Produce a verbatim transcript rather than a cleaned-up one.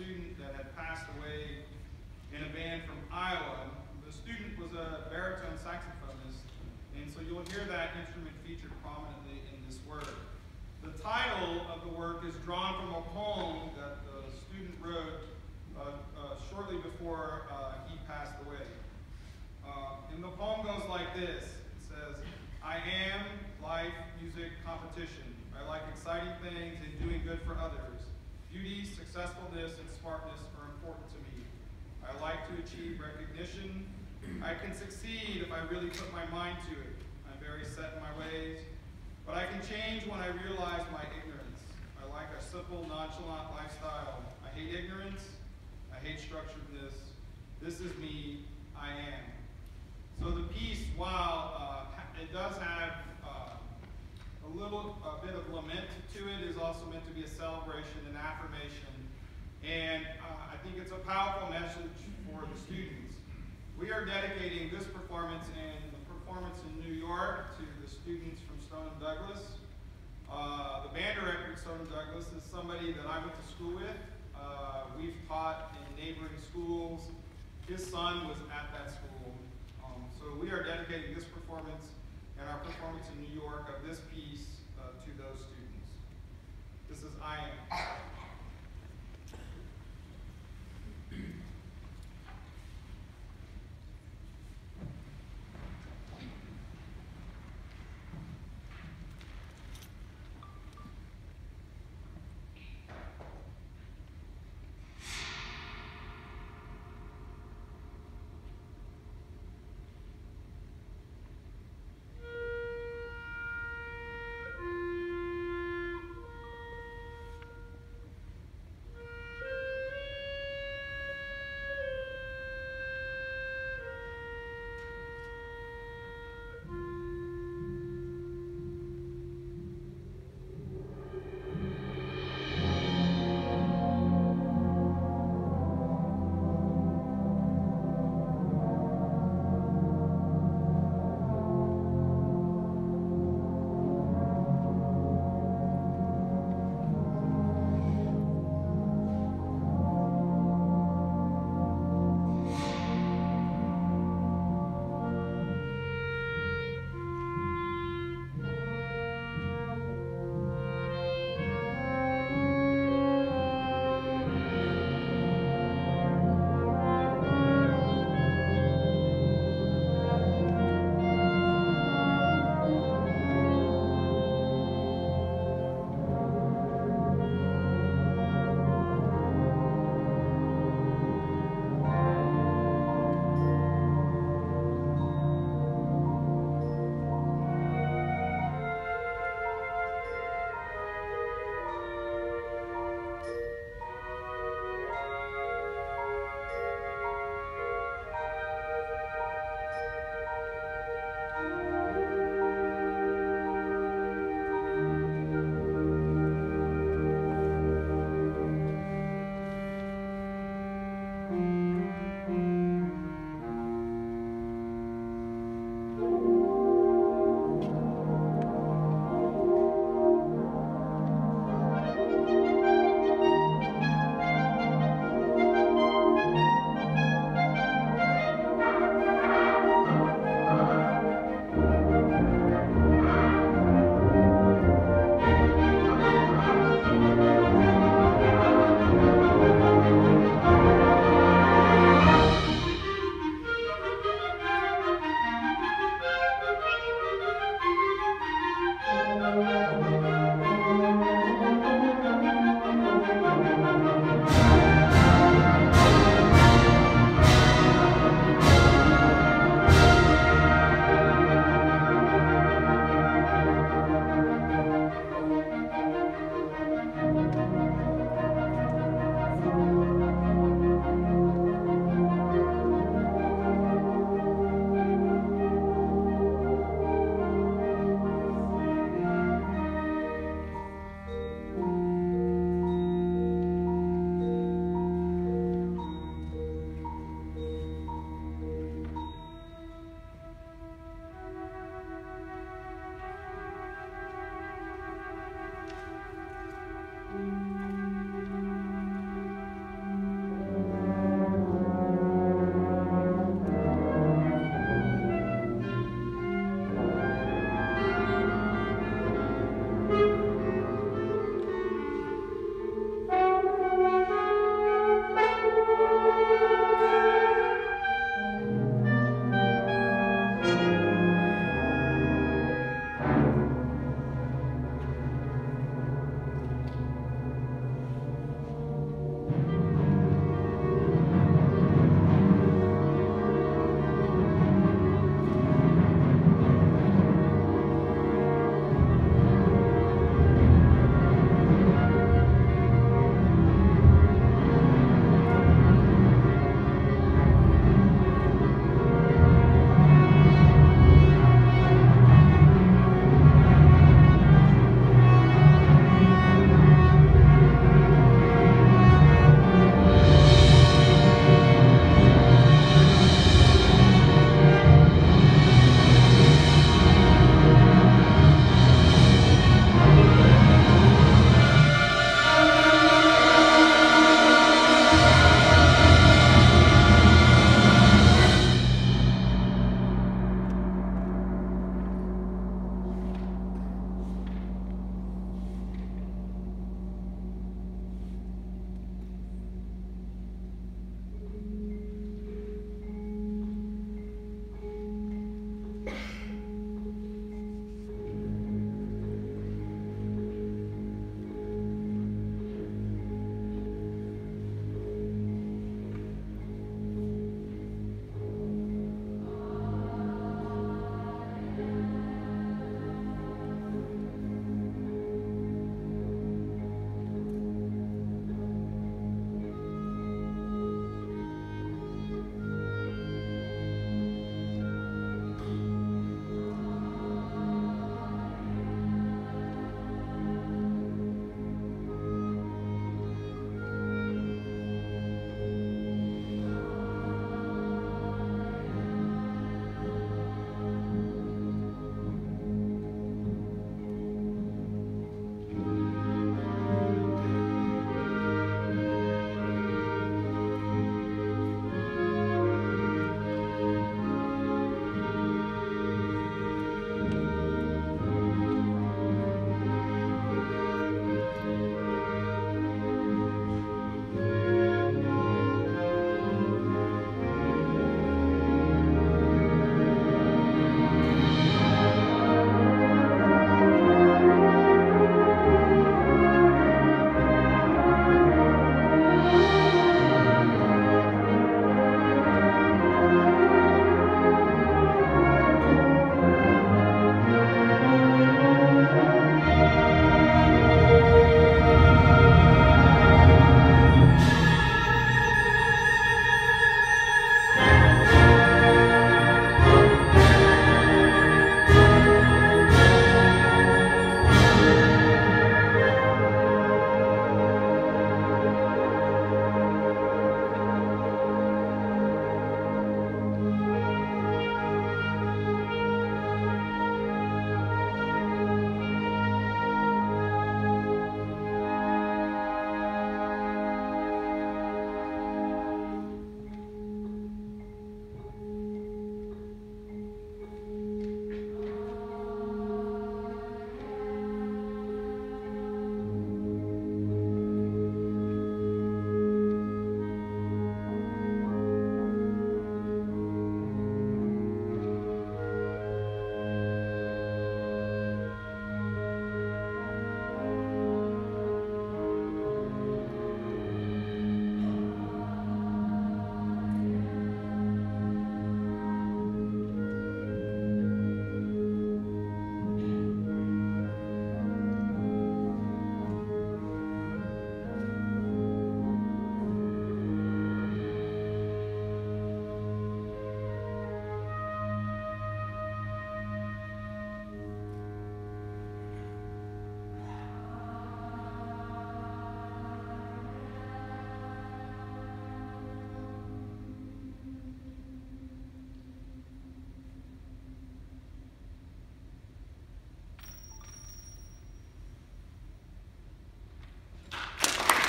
student that had passed away in a band from Iowa. The student was a baritone saxophonist, and so you'll hear that instrument featured prominently in this work. The title of the work is drawn from a poem that the student wrote uh, uh, shortly before uh, he passed away. Uh, and the poem goes like this. It says, "I am life, music, competition. I like exciting things and doing good for others. Beauty, successfulness, and smartness are important to me. I like to achieve recognition. I can succeed if I really put my mind to it. I'm very set in my ways, but I can change when I realize my ignorance. I like a simple, nonchalant lifestyle. I hate ignorance. I hate structuredness. This is me. I am." So the piece, while uh, it does have uh, a little a bit of lament to it, is also meant to be a celebration and affirmation. And uh, I think it's a powerful message for the students. We are dedicating this performance and the performance in New York to the students from Stone and Douglas. Uh, the band director at Stone and Douglas is somebody that I went to school with. Uh, we've taught in neighboring schools. His son was at that school. Um, so we are dedicating this performance and our performance in New York of this piece uh, to those students. This is I Am.